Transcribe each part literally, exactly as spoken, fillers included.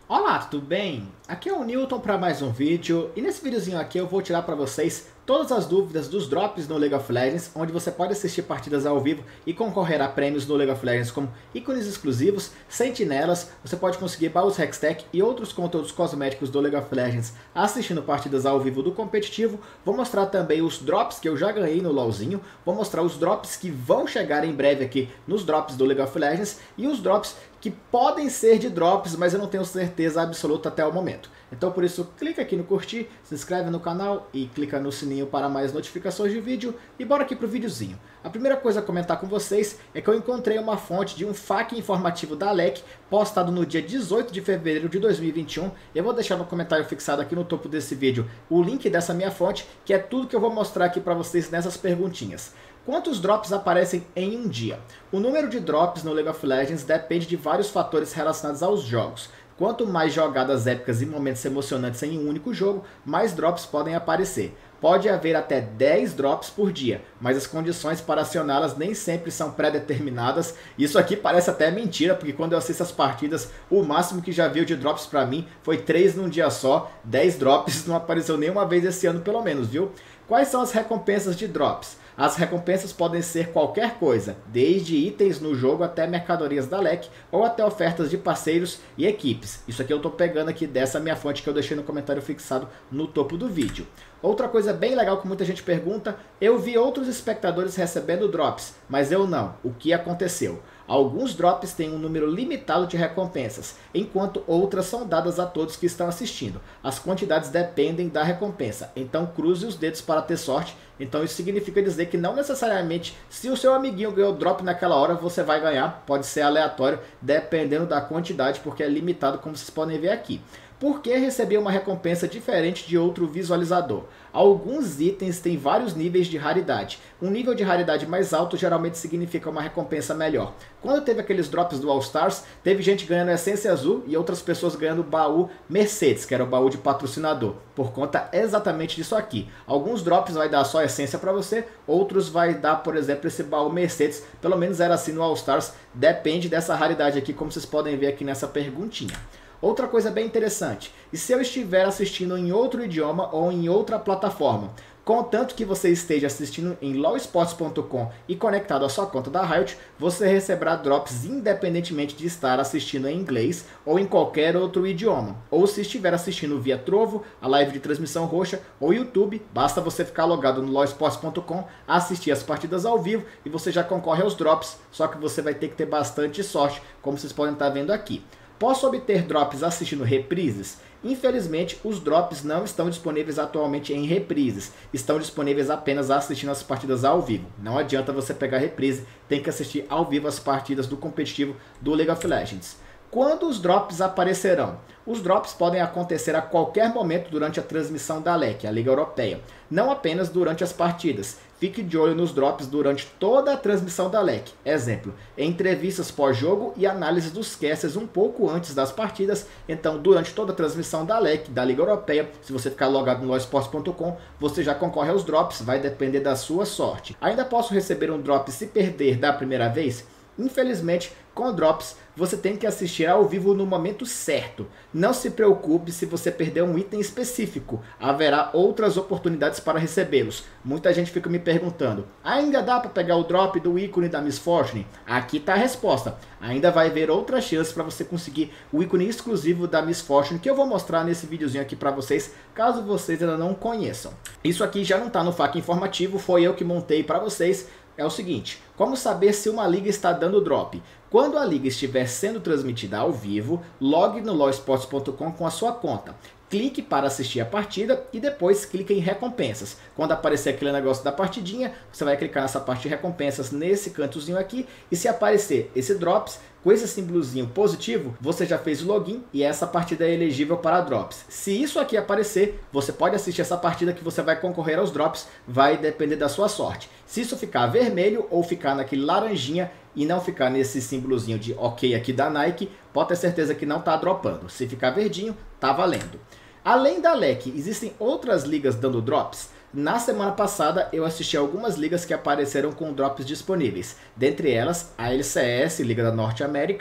Olá, tudo bem? Aqui é o Newton para mais um vídeo e nesse videozinho aqui eu vou tirar para vocês todas as dúvidas dos drops no League of Legends, onde você pode assistir partidas ao vivo e concorrer a prêmios no League of Legends como ícones exclusivos, sentinelas, você pode conseguir baús Hextech e outros conteúdos cosméticos do League of Legends assistindo partidas ao vivo do competitivo. Vou mostrar também os drops que eu já ganhei no LoLzinho, vou mostrar os drops que vão chegar em breve aqui nos drops do League of Legends e os drops que podem ser de drops, mas eu não tenho certeza absoluta até o momento. Então por isso clica aqui no curtir, se inscreve no canal e clica no sininho para mais notificações de vídeo e bora aqui pro videozinho. A primeira coisa a comentar com vocês é que eu encontrei uma fonte de um F A Q informativo da Alec postado no dia dezoito de fevereiro de dois mil e vinte e um. Eu vou deixar no comentário fixado aqui no topo desse vídeo o link dessa minha fonte, que é tudo que eu vou mostrar aqui para vocês nessas perguntinhas. Quantos drops aparecem em um dia? O número de drops no League of Legends depende de vários fatores relacionados aos jogos. Quanto mais jogadas épicas e momentos emocionantes em um único jogo, mais drops podem aparecer. Pode haver até dez drops por dia, mas as condições para acioná-las nem sempre são pré-determinadas. Isso aqui parece até mentira, porque quando eu assisto as partidas, o máximo que já veio de drops para mim foi três num dia só. dez drops não apareceu nenhuma vez esse ano pelo menos, viu? Quais são as recompensas de drops? As recompensas podem ser qualquer coisa, desde itens no jogo até mercadorias da Alec ou até ofertas de parceiros e equipes. Isso aqui eu estou pegando aqui dessa minha fonte que eu deixei no comentário fixado no topo do vídeo. Outra coisa bem legal que muita gente pergunta, eu vi outros espectadores recebendo drops, mas eu não. O que aconteceu? Alguns drops têm um número limitado de recompensas, enquanto outras são dadas a todos que estão assistindo. As quantidades dependem da recompensa, então cruze os dedos para ter sorte. Então isso significa dizer que não necessariamente se o seu amiguinho ganhou drop naquela hora você vai ganhar, pode ser aleatório dependendo da quantidade, porque é limitado como vocês podem ver aqui. Por que receber uma recompensa diferente de outro visualizador? Alguns itens têm vários níveis de raridade. Um nível de raridade mais alto geralmente significa uma recompensa melhor. Quando teve aqueles drops do All Stars, teve gente ganhando essência azul e outras pessoas ganhando o baú Mercedes, que era o baú de patrocinador, por conta exatamente disso aqui. Alguns drops vai dar só essência para você, outros vai dar, por exemplo, esse baú Mercedes, pelo menos era assim no All Stars, depende dessa raridade aqui, como vocês podem ver aqui nessa perguntinha. Outra coisa bem interessante, e se eu estiver assistindo em outro idioma ou em outra plataforma? Contanto que você esteja assistindo em lolsports ponto com e conectado à sua conta da Riot, você receberá drops independentemente de estar assistindo em inglês ou em qualquer outro idioma. Ou se estiver assistindo via Trovo, a live de transmissão roxa ou YouTube, basta você ficar logado no lolsports ponto com, assistir as partidas ao vivo e você já concorre aos drops, só que você vai ter que ter bastante sorte, como vocês podem estar vendo aqui. Posso obter drops assistindo reprises? Infelizmente, os drops não estão disponíveis atualmente em reprises. Estão disponíveis apenas assistindo as partidas ao vivo. Não adianta você pegar reprise, tem que assistir ao vivo as partidas do competitivo do League of Legends. Quando os drops aparecerão? Os drops podem acontecer a qualquer momento durante a transmissão da Alec, a Liga Europeia. Não apenas durante as partidas. Fique de olho nos drops durante toda a transmissão da Alec. Exemplo, entrevistas pós-jogo e análise dos casters um pouco antes das partidas. Então, durante toda a transmissão da Alec, da Liga Europeia, se você ficar logado no lolsports ponto com, você já concorre aos drops, vai depender da sua sorte. Ainda posso receber um drop se perder da primeira vez? Infelizmente, com drops, você tem que assistir ao vivo no momento certo. Não se preocupe se você perder um item específico. Haverá outras oportunidades para recebê-los. Muita gente fica me perguntando, ainda dá para pegar o drop do ícone da Miss Fortune? Aqui está a resposta. Ainda vai haver outras chances para você conseguir o ícone exclusivo da Miss Fortune, que eu vou mostrar nesse videozinho aqui para vocês, caso vocês ainda não conheçam. Isso aqui já não está no F A Q informativo, foi eu que montei para vocês. É o seguinte, como saber se uma liga está dando drop? Quando a liga estiver sendo transmitida ao vivo, logue no lolsports ponto com com a sua conta. Clique para assistir a partida e depois clique em recompensas. Quando aparecer aquele negócio da partidinha, você vai clicar nessa parte de recompensas nesse cantozinho aqui. E se aparecer esse drops, com esse símbolozinho positivo, você já fez o login e essa partida é elegível para drops. Se isso aqui aparecer, você pode assistir essa partida que você vai concorrer aos drops, vai depender da sua sorte. Se isso ficar vermelho ou ficar naquele laranjinha e não ficar nesse símbolozinho de ok aqui da Nike, pode ter certeza que não está dropando. Se ficar verdinho, tá valendo. Além da Alec, existem outras ligas dando drops? Na semana passada eu assisti a algumas ligas que apareceram com drops disponíveis. Dentre elas, a L C S, Liga da Norte América,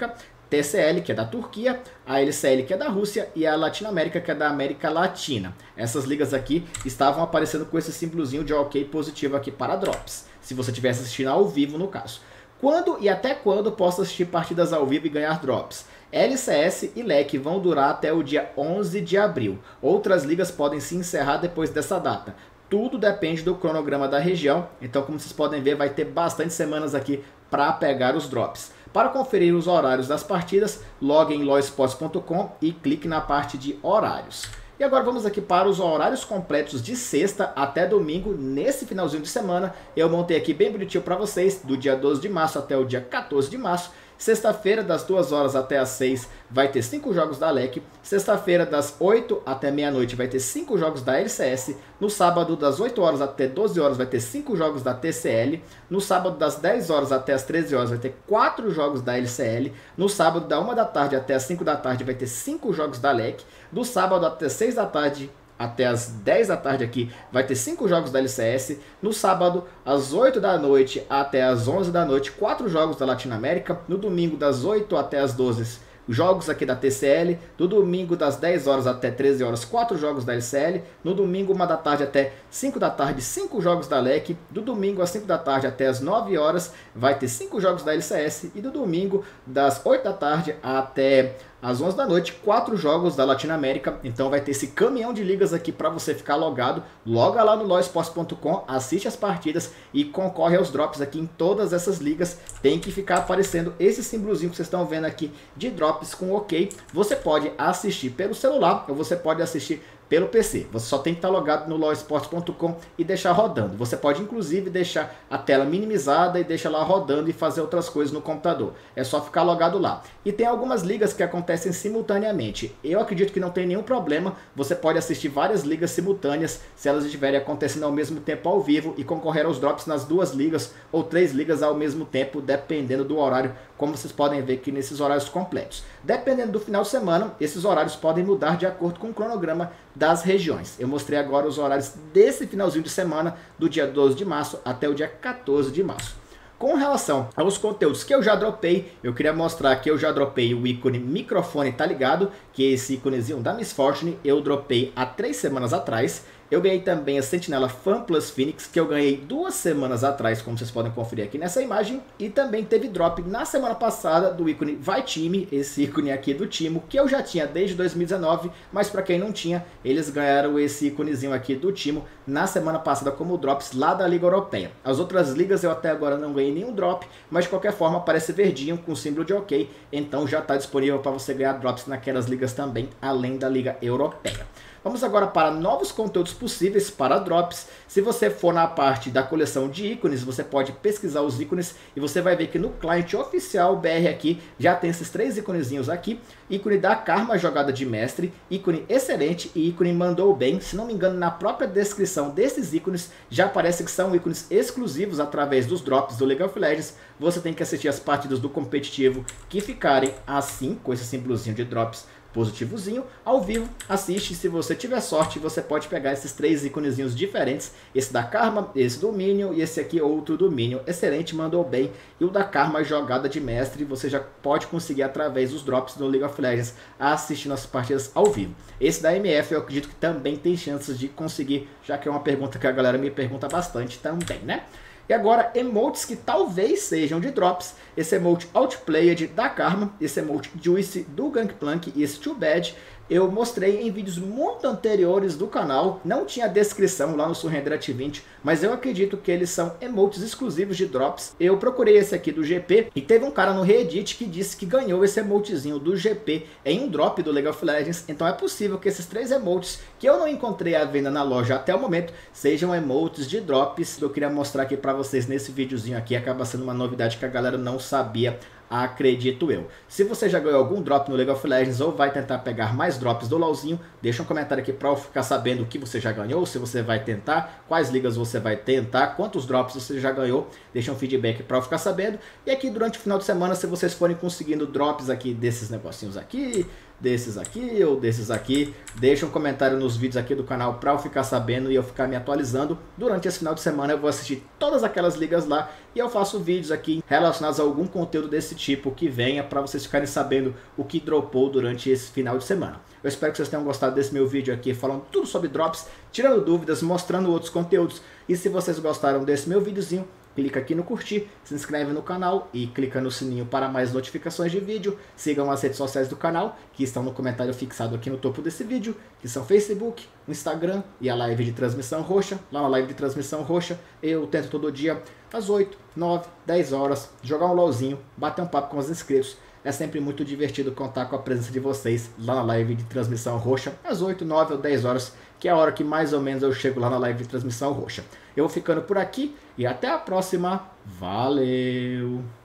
T C L, que é da Turquia, a L C L, que é da Rússia, e a Latinoamérica, que é da América Latina. Essas ligas aqui estavam aparecendo com esse símbolozinho de OK positivo aqui para drops, se você estivesse assistindo ao vivo no caso. Quando e até quando posso assistir partidas ao vivo e ganhar drops? L C S e L E C vão durar até o dia onze de abril. Outras ligas podem se encerrar depois dessa data. Tudo depende do cronograma da região, então como vocês podem ver vai ter bastante semanas aqui para pegar os drops. Para conferir os horários das partidas, logue em loesports ponto com e clique na parte de horários. E agora vamos aqui para os horários completos de sexta até domingo. Nesse finalzinho de semana eu montei aqui bem bonitinho para vocês, do dia doze de março até o dia quatorze de março. Sexta-feira, das duas horas até as seis, vai ter cinco jogos da L E C. Sexta-feira, das oito até meia-noite, vai ter cinco jogos da L C S. No sábado, das oito horas até doze horas, vai ter cinco jogos da T C L. No sábado, das dez horas até as treze horas, vai ter quatro jogos da L C L. No sábado, da uma da tarde até as cinco da tarde, vai ter cinco jogos da L E C. Do sábado até seis da tarde, até as dez da tarde aqui, vai ter cinco jogos da L C S. No sábado, às oito da noite até as onze da noite, quatro jogos da Latinoamérica. No domingo, das oito até as doze, jogos aqui da T C L. No domingo, das dez horas até treze horas, quatro jogos da L C L. No domingo, uma da tarde até cinco da tarde, cinco jogos da L E C. Do domingo, às cinco da tarde até as nove horas, vai ter cinco jogos da L C S. E do domingo, das oito da tarde até às onze da noite, quatro jogos da Latinoamérica. Então vai ter esse caminhão de ligas aqui para você ficar logado. Loga lá no loesports ponto com, assiste as partidas e concorre aos drops aqui em todas essas ligas. Tem que ficar aparecendo esse símbolozinho que vocês estão vendo aqui de drops com OK. Você pode assistir pelo celular ou você pode assistir pelo P C. Você só tem que estar logado no loesports ponto com e deixar rodando. Você pode inclusive deixar a tela minimizada e deixar lá rodando e fazer outras coisas no computador. É só ficar logado lá. E tem algumas ligas que acontecem simultaneamente. Eu acredito que não tem nenhum problema. Você pode assistir várias ligas simultâneas se elas estiverem acontecendo ao mesmo tempo ao vivo e concorrer aos drops nas duas ligas ou três ligas ao mesmo tempo, dependendo do horário, como vocês podem ver aqui nesses horários completos. Dependendo do final de semana, esses horários podem mudar de acordo com o cronograma das regiões. Eu mostrei agora os horários desse finalzinho de semana, do dia doze de março até o dia quatorze de março. Com relação aos conteúdos que eu já dropei, eu queria mostrar que eu já dropei o ícone microfone tá ligado, que é esse íconezinho da Miss Fortune, eu dropei há três semanas atrás. Eu ganhei também a Sentinela Fan Plus Phoenix, que eu ganhei duas semanas atrás, como vocês podem conferir aqui nessa imagem. E também teve drop na semana passada do ícone Vai Time, esse ícone aqui do Timo, que eu já tinha desde dois mil e dezenove, mas para quem não tinha, eles ganharam esse íconezinho aqui do Timo na semana passada como drops lá da Liga Europeia. As outras ligas eu até agora não ganhei nenhum drop, mas de qualquer forma aparece verdinho com o símbolo de OK, então já está disponível para você ganhar drops naquelas ligas também, além da Liga Europeia. Vamos agora para novos conteúdos possíveis para drops. Se você for na parte da coleção de ícones, você pode pesquisar os ícones e você vai ver que no cliente oficial B R aqui já tem esses três íconezinhos aqui. Ícone da Karma, jogada de mestre, ícone excelente e ícone mandou bem. Se não me engano, na própria descrição desses ícones já aparece que são ícones exclusivos através dos drops do League of Legends. Você tem que assistir as partidas do competitivo que ficarem assim, com esse símbolozinho de drops positivozinho, ao vivo, assiste. Se você tiver sorte, você pode pegar esses três íconezinhos diferentes, esse da Karma, esse do Minion e esse aqui outro do Minion, excelente, mandou bem, e o da Karma, jogada de mestre, você já pode conseguir através dos drops do League of Legends, assistindo as partidas ao vivo. Esse da M F eu acredito que também tem chances de conseguir, já que é uma pergunta que a galera me pergunta bastante também, né? E agora, emotes que talvez sejam de drops. Esse emote Outplayed da Karma, esse emote Juice do Gangplank e esse Too Bad eu mostrei em vídeos muito anteriores do canal. Não tinha descrição lá no Surrender at vinte, mas eu acredito que eles são emotes exclusivos de drops. Eu procurei esse aqui do G P e teve um cara no Reddit que disse que ganhou esse emotezinho do G P em um drop do League of Legends. Então é possível que esses três emotes que eu não encontrei à venda na loja até o momento sejam emotes de drops. Eu queria mostrar aqui para vocês nesse videozinho aqui. Acaba sendo uma novidade que a galera não sabia, acredito eu. Se você já ganhou algum drop no League of Legends ou vai tentar pegar mais drops do LoLzinho, deixa um comentário aqui para eu ficar sabendo o que você já ganhou, se você vai tentar, quais ligas você vai tentar, quantos drops você já ganhou, deixa um feedback para eu ficar sabendo. E aqui durante o final de semana, se vocês forem conseguindo drops aqui desses negocinhos aqui, desses aqui ou desses aqui. Deixa um comentário nos vídeos aqui do canal para eu ficar sabendo e eu ficar me atualizando. Durante esse final de semana eu vou assistir todas aquelas ligas lá e eu faço vídeos aqui relacionados a algum conteúdo desse tipo que venha para vocês ficarem sabendo o que dropou durante esse final de semana. Eu espero que vocês tenham gostado desse meu vídeo aqui falando tudo sobre drops, tirando dúvidas, mostrando outros conteúdos. E se vocês gostaram desse meu videozinho, clica aqui no curtir, se inscreve no canal e clica no sininho para mais notificações de vídeo. Sigam as redes sociais do canal, que estão no comentário fixado aqui no topo desse vídeo, que são Facebook, o Instagram e a live de transmissão roxa. Lá na live de transmissão roxa eu tento todo dia às oito, nove, dez horas jogar um LOLzinho, bater um papo com os inscritos. É sempre muito divertido contar com a presença de vocês lá na live de transmissão roxa, às oito, nove ou dez horas, que é a hora que mais ou menos eu chego lá na live de transmissão roxa. Eu vou ficando por aqui e até a próxima. Valeu!